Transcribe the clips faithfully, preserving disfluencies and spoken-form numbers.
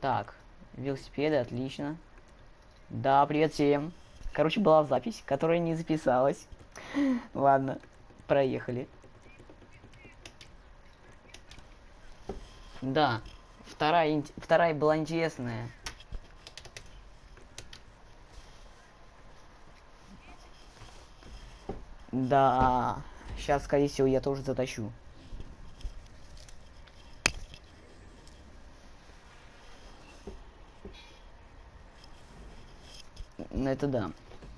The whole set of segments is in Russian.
Так, велосипеды, отлично. Да, привет всем. Короче, была запись, которая не записалась. Ладно, проехали. Да, вторая, вторая была интересная. Да, сейчас, скорее всего, я тоже затащу. Ну, это да.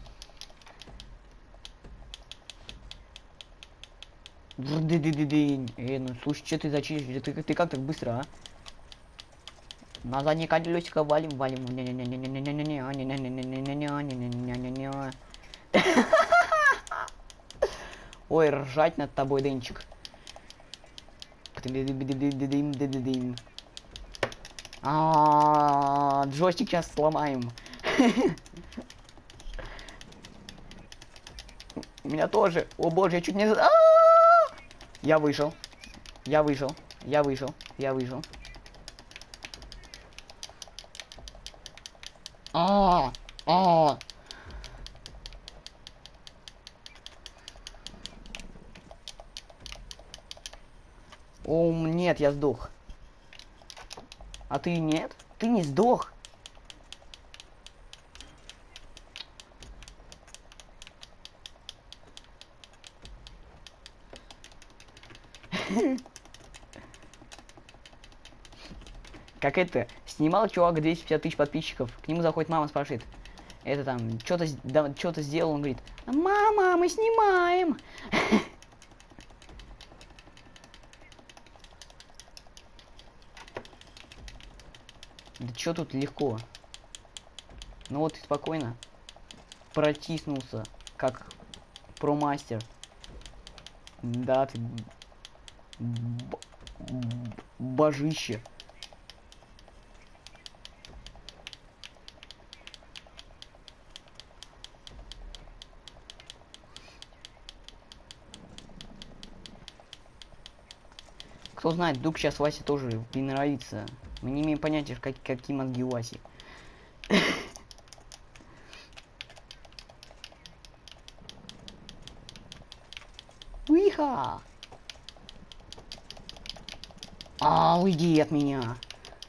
Эй, ну слушай, что ты зачистишь? Ты, ты как так быстро, а? На заднее колесико валим, валим. Ой, ржать над тобой, Денчик. А, джойстик сейчас сломаем. Меня тоже. О боже, я чуть не... Я вышел. Я вышел. Я вышел. Я вышел. А, а. О, нет, я сдох. А ты нет? Ты не сдох. Как это, снимал чувак двести пятьдесят тысяч подписчиков, к нему заходит мама, спрашивает, это там, что-то да, что-то сделал, он говорит, мама, мы снимаем. Да что тут легко? Ну вот и спокойно протиснулся, как промастер. Да, ты божище. Кто знает, вдруг сейчас Васе тоже приноровится. Мы не имеем понятия, как, какие мозги у Васи. Уиха! А, уйди от меня.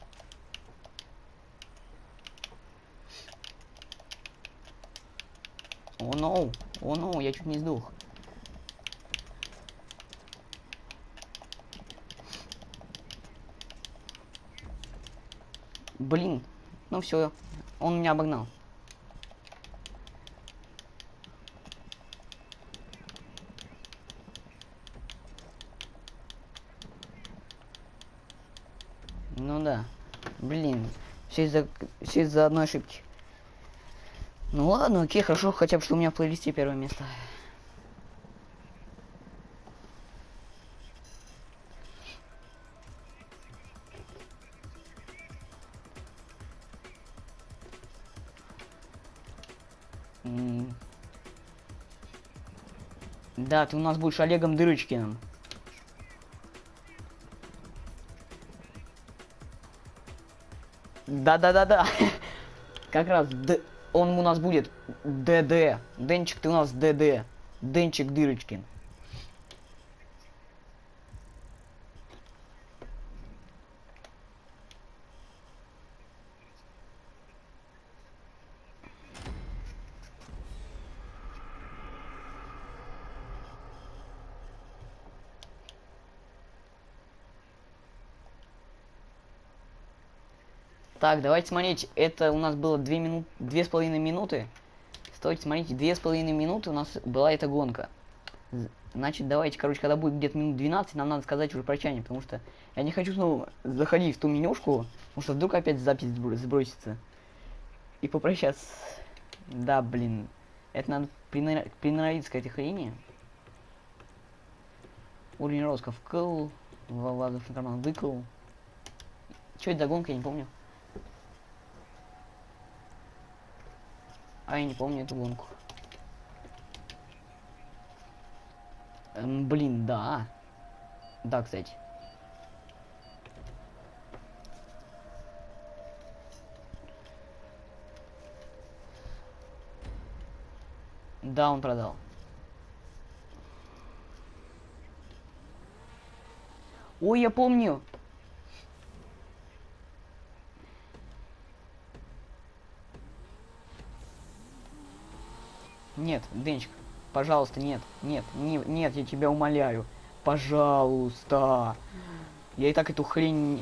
О, ноу, о, ноу, я чуть не сдох. Блин, ну все, он меня обогнал. Ну да, блин, все из-за все из-за одной ошибки. Ну ладно, окей, хорошо, хотя бы что у меня в плейлисте первое место. М да, ты у нас будешь Олегом Дырочкиным. Да-да-да-да. Как раз Д... он у нас будет ДД. Денчик, ты у нас ДД. Денчик Дырочкин. Так, давайте смотреть. Это у нас было две минуты, две с половиной минуты. Стойте, смотрите, две с половиной минуты у нас была эта гонка. Значит, давайте, короче, когда будет где-то минут двенадцать, нам надо сказать уже прощание, потому что я не хочу снова заходить в ту менюшку, потому что вдруг опять запись сбросится. И попрощаться. Да, блин. Это надо приноровиться к этой хрени. Уровень роска вкл. Воздушный карман выкл. Что это за гонка, я не помню. А я не помню эту гонку. Эм, блин, да. Да, кстати. Да, он продал. Ой, я помню. Нет, Денчик, пожалуйста, нет, нет, не, нет, я тебя умоляю. Пожалуйста. Я и так эту хрень...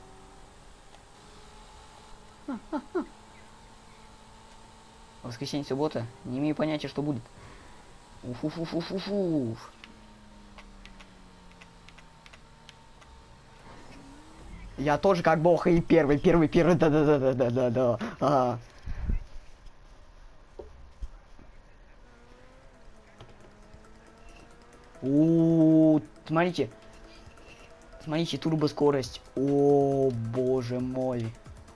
Воскресенье, суббота. Не имею понятия, что будет. Уф-уф-уф-уф-уф. Я тоже как бог и первый, первый, первый, да-да-да-да-да-да. А. У, смотрите. Смотрите, турбоскорость. О, боже мой.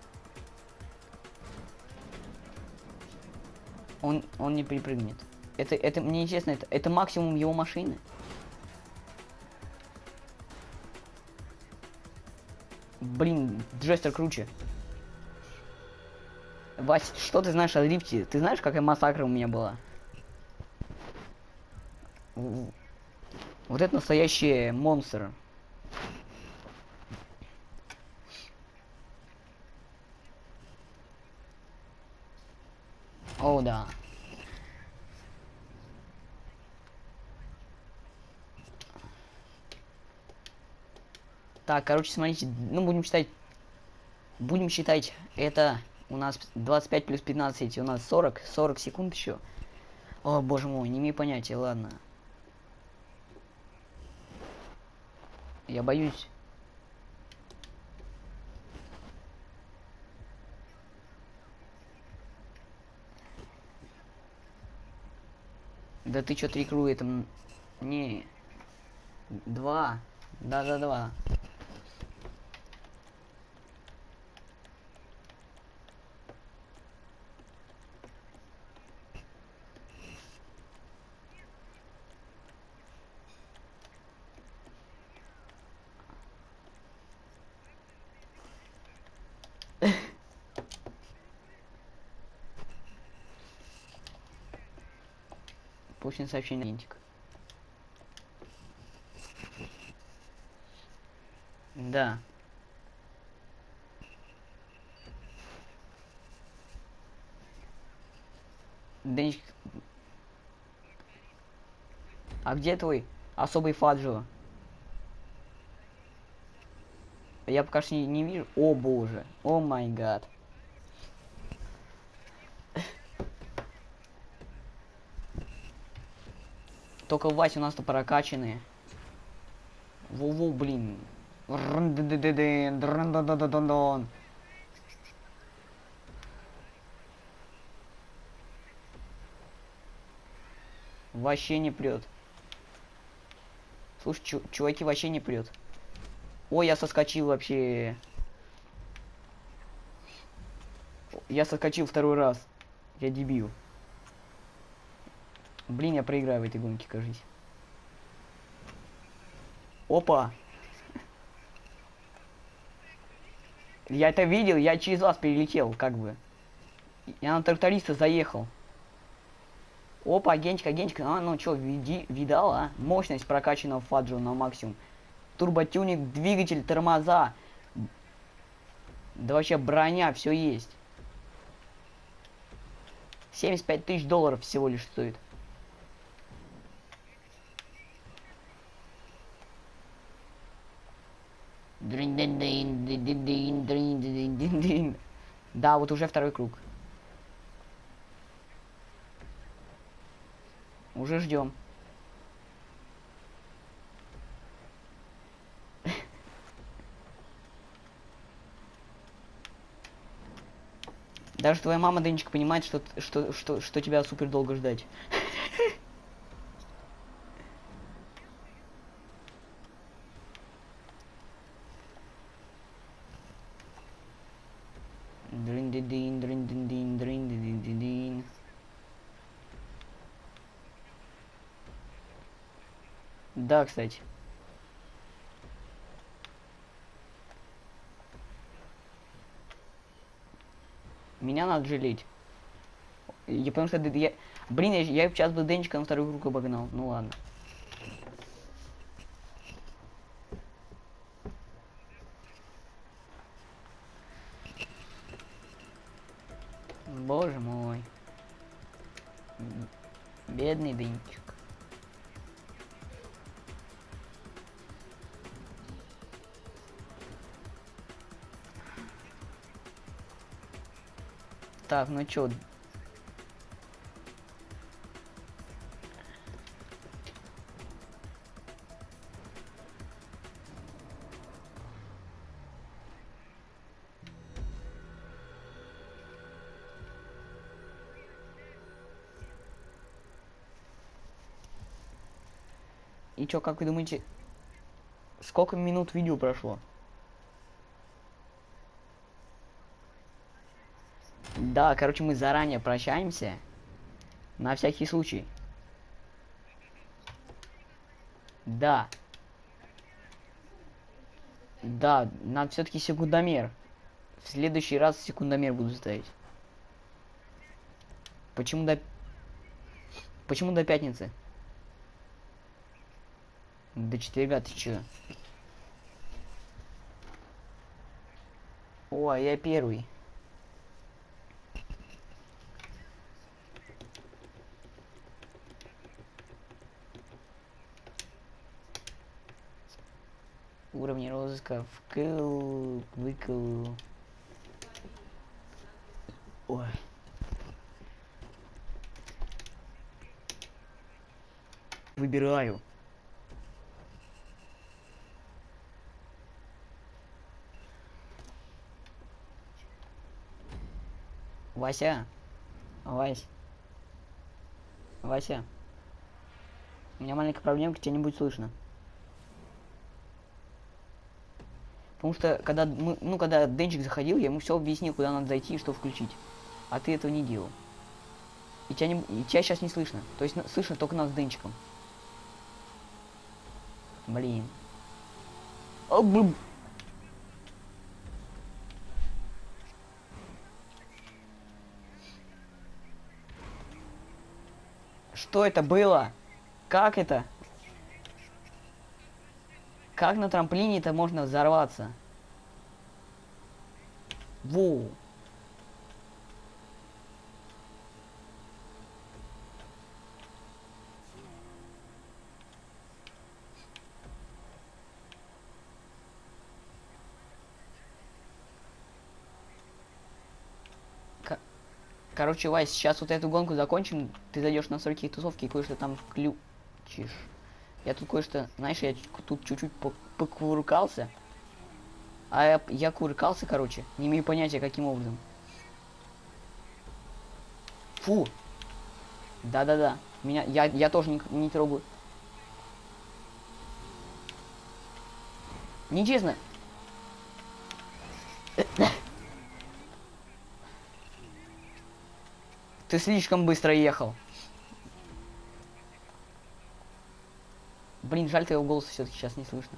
Он, он не перепрыгнет. Это, это, мне интересно, это, это максимум его машины. Блин, Джестер круче. Вась, что ты знаешь о дрифте? Ты знаешь, какая массакра у меня была? Вот это настоящий монстр. О, да. Так, короче, смотрите, ну будем считать, будем считать, это у нас двадцать пять плюс пятнадцать, у нас сорок, сорок секунд еще. О, боже мой, не имею понятия, ладно. Я боюсь. Да ты чё, три кру, это... Не. Два. Да-да-два. Получено сообщение, Лентик. Да. Денчик. А где твой особый Фаджо? Я пока что не, не вижу. О боже. О май гад. Только Вася у нас-то прокачанные. Во-во, блин. Вообще не прет. Слушай, чу чуваки, вообще не прет. Ой, я соскочил вообще. Я соскочил второй раз. Я дебил. Блин, я проиграю в этой гонке, кажись. Опа. Я это видел, я через вас перелетел, как бы. Я на тракториста заехал. Опа, агентик, агентик. А, ну чё, види, видал, а? Мощность прокачанного Фаджо на максимум. Турботюник, двигатель, тормоза. Да вообще броня, все есть. семьдесят пять тысяч долларов всего лишь стоит. Да, вот уже второй круг. Уже ждем. Даже твоя мама, Денечка, понимает, что, что, что, что тебя супер долго ждать. Дрин-ди-дин, дрин-дин-дин, дрин-ди-дин-дин-дин. Да, кстати. Меня надо жалеть. Я потому что я... Блин, я, я сейчас бы Денчика на вторую круг обогнал. Ну ладно. Боже мой. Бедный Денчик. Так, ну чё? И чё, как вы думаете, сколько минут видео прошло? Да, короче, мы заранее прощаемся. На всякий случай. Да. Да, надо все-таки секундомер. В следующий раз секундомер буду ставить. Почему до... Почему до пятницы? До четверга ты чё? О, а я первый. Уровни розыска вкл, выкл. Ой. Выбираю. Вася. Вась. Вася. У меня маленькая проблемка, тебя не будет слышно. Потому что, когда мы, ну, когда Денчик заходил, я ему все объяснил, куда надо зайти и что включить. А ты этого не делал. И тебя, не, и тебя сейчас не слышно. То есть слышно только нас с Денчиком. Блин. О, блин. Что это было? Как это? Как на трамплине это можно взорваться? Воу. Короче, Вась, сейчас вот эту гонку закончим, ты зайдешь на настройки тусовки и кое-что там включишь. Я тут кое-что, знаешь, я тут чуть-чуть покувыркался. А я, я кувыркался, короче, не имею понятия, каким образом. Фу. Да-да-да. Меня, я, я тоже не, не трогаю. Нечестно. Ты слишком быстро ехал. Блин, жаль, твоего голоса все-таки сейчас не слышно.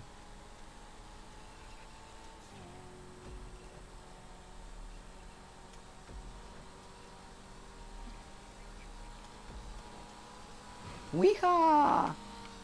Уиха!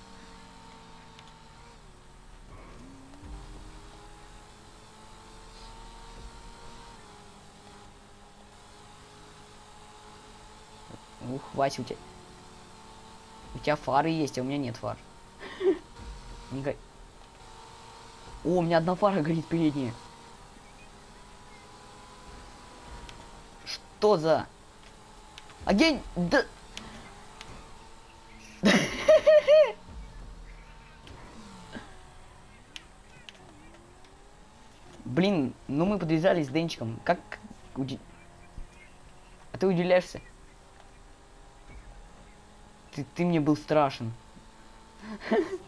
Ух, Вася, у тебя... У тебя фары есть, а у меня нет фар. Не го... О, у меня одна фара горит передняя. Что за... Огонь! Да... Блин, ну мы подвязались с Денчиком. Как... Уди... А ты удивляешься? Ты, ты мне был страшен.